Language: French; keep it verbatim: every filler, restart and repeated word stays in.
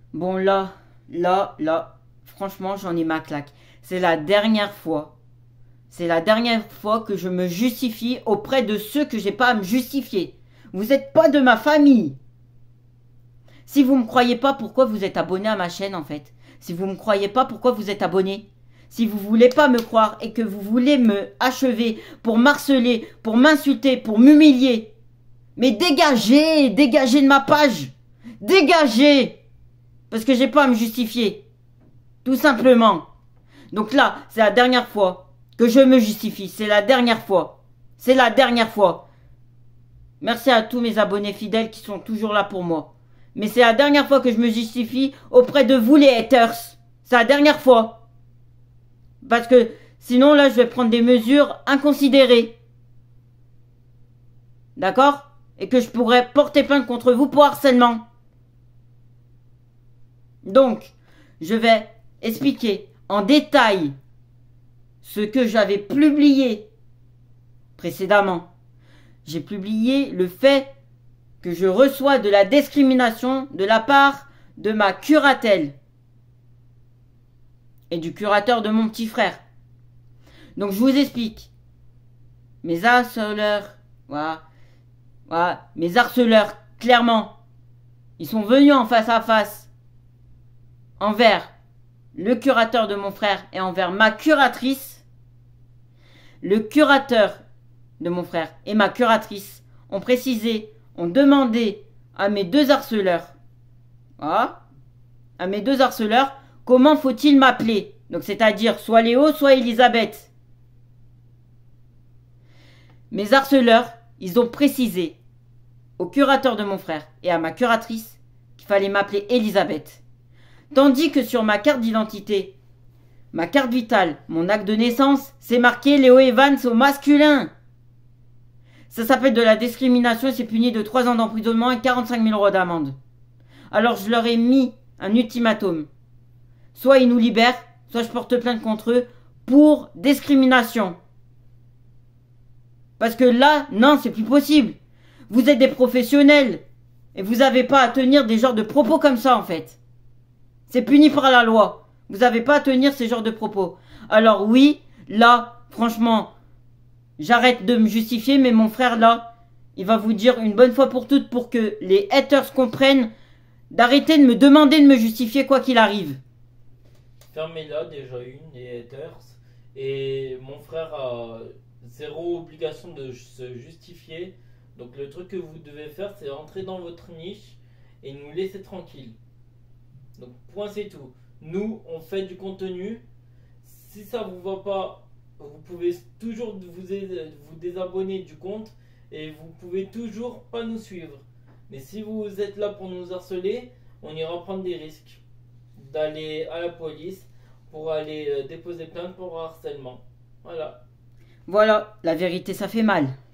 Bon là, là, là, franchement j'en ai ma claque. C'est la dernière fois. C'est la dernière fois que je me justifie auprès de ceux que j'ai pas à me justifier. Vous n'êtes pas de ma famille. Si vous me croyez pas, pourquoi vous êtes abonné à ma chaîne en fait? Si vous me croyez pas, pourquoi vous êtes abonné? Si vous voulez pas me croire et que vous voulez me achever pour m'harceler, pour m'insulter, pour m'humilier, mais dégagez, dégagez de ma page. Dégagez. Parce que j'ai pas à me justifier. Tout simplement. Donc là, c'est la dernière fois que je me justifie. C'est la dernière fois. C'est la dernière fois. Merci à tous mes abonnés fidèles qui sont toujours là pour moi. Mais c'est la dernière fois que je me justifie auprès de vous les haters. C'est la dernière fois. Parce que sinon là je vais prendre des mesures inconsidérées. D'accord? Et que je pourrais porter plainte contre vous pour harcèlement. Donc, je vais expliquer en détail ce que j'avais publié précédemment. J'ai publié le fait que je reçois de la discrimination de la part de ma curatelle et du curateur de mon petit frère. Donc je vous explique. Mes harceleurs, voilà, voilà, mes harceleurs, clairement, ils sont venus en face à face envers le curateur de mon frère et envers ma curatrice. Le curateur de mon frère et ma curatrice ont précisé, ont demandé à mes deux harceleurs, voilà, à mes deux harceleurs, comment faut-il m'appeler? Donc c'est-à-dire soit Léo, soit Elisabeth. Mes harceleurs, ils ont précisé au curateur de mon frère et à ma curatrice qu'il fallait m'appeler Elisabeth. Tandis que sur ma carte d'identité, ma carte vitale, mon acte de naissance, c'est marqué Léo Evans au masculin. Ça s'appelle de la discrimination et c'est puni de trois ans d'emprisonnement et quarante-cinq mille euros d'amende. Alors je leur ai mis un ultimatum. Soit ils nous libèrent, soit je porte plainte contre eux pour discrimination. Parce que là, non, c'est plus possible. Vous êtes des professionnels et vous n'avez pas à tenir des genres de propos comme ça en fait. C'est puni par la loi. Vous n'avez pas à tenir ces genres de propos. Alors oui, là, franchement, j'arrête de me justifier, mais mon frère là, il va vous dire une bonne fois pour toutes pour que les haters comprennent d'arrêter de me demander de me justifier quoi qu'il arrive. Fermez-la déjà une, les haters. Et mon frère a zéro obligation de se justifier. Donc le truc que vous devez faire, c'est rentrer dans votre niche et nous laisser tranquilles. Donc point c'est tout. Nous, on fait du contenu. Si ça vous va pas, vous pouvez toujours vous, vous désabonner du compte et vous pouvez toujours pas nous suivre. Mais si vous êtes là pour nous harceler, on ira prendre des risques d'aller à la police pour aller déposer plainte pour harcèlement. Voilà. Voilà, la vérité ça fait mal.